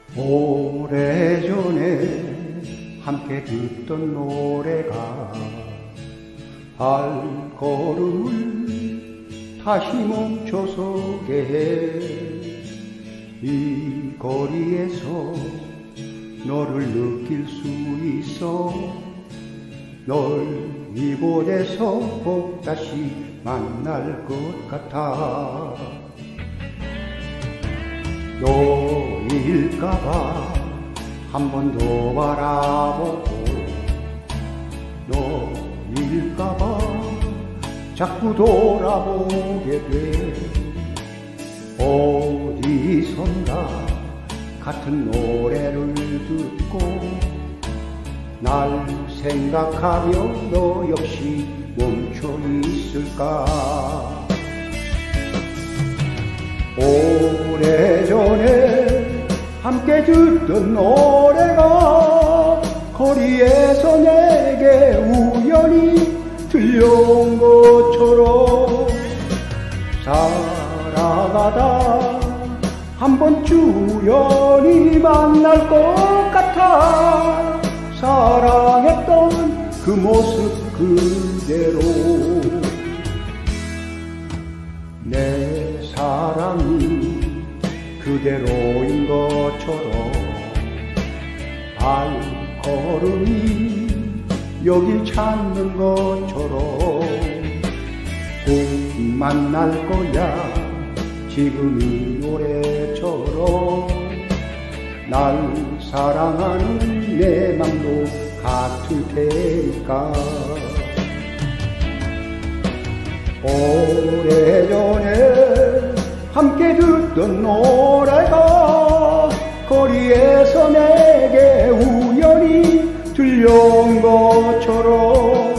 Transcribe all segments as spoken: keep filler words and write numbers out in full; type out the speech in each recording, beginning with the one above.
오래전에 함께 듣던 노래가 발걸음을 다시 멈춰서게 해. 이 거리에서 너를 느낄 수 있어. 널 이곳에서 꼭 다시 만날 것 같아. 너일까봐 한 번 더 바라보고, 너일까봐 자꾸 돌아보게 돼. 어디선가 같은 노래를 듣고 날 생각하며 너 역시 멈춰 있을까. 오래전에 함께 듣던 노래가 거리에서 내게 우연히 들려온 것처럼 살아가다 한 번쯤 우연히 만날 것 같아. 사랑했던 그 모습 그대로 내 사랑이 그대로인 것처럼 발걸음이 여길 찾는 것처럼 꼭 만날 거야. 지금 이 노래처럼 날 사랑하는 내 맘도 같을 테니까. 오래전에 함께 듣던 노래가 거리에서 내게 우연히 들려온 것처럼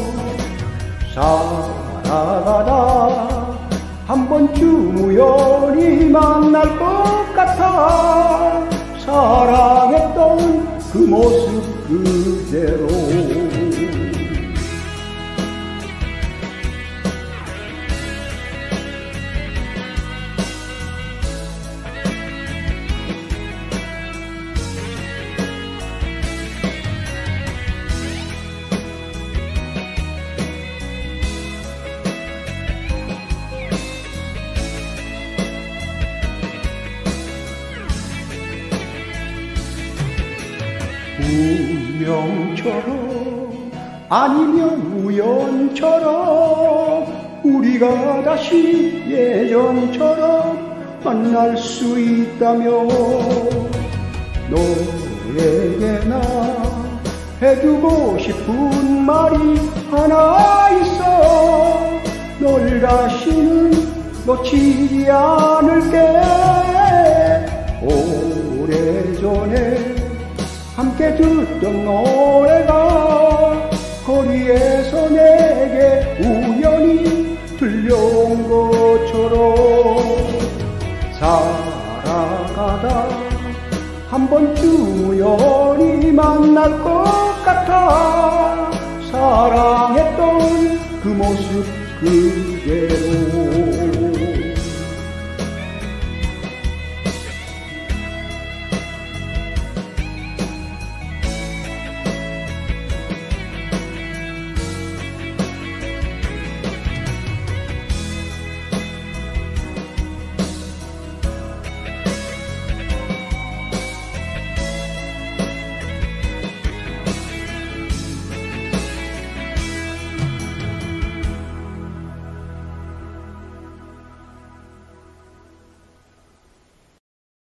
살아가다 한 번쯤 우연히 만날 것 같아. 사랑했던 그 모습 그대로 운명처럼 아니면 우연처럼 우리가 다시 예전처럼 만날 수 있다면 너에게나 해주고 싶은 말이 하나 있어. 널 다시는 놓치지 않을게. 오래전에 함께 듣던 노래가 거리에서 내게 우연히 들려온 것처럼 살아가다 한 번쯤 우연히 만날 것 같아. 사랑했던 그 모습 그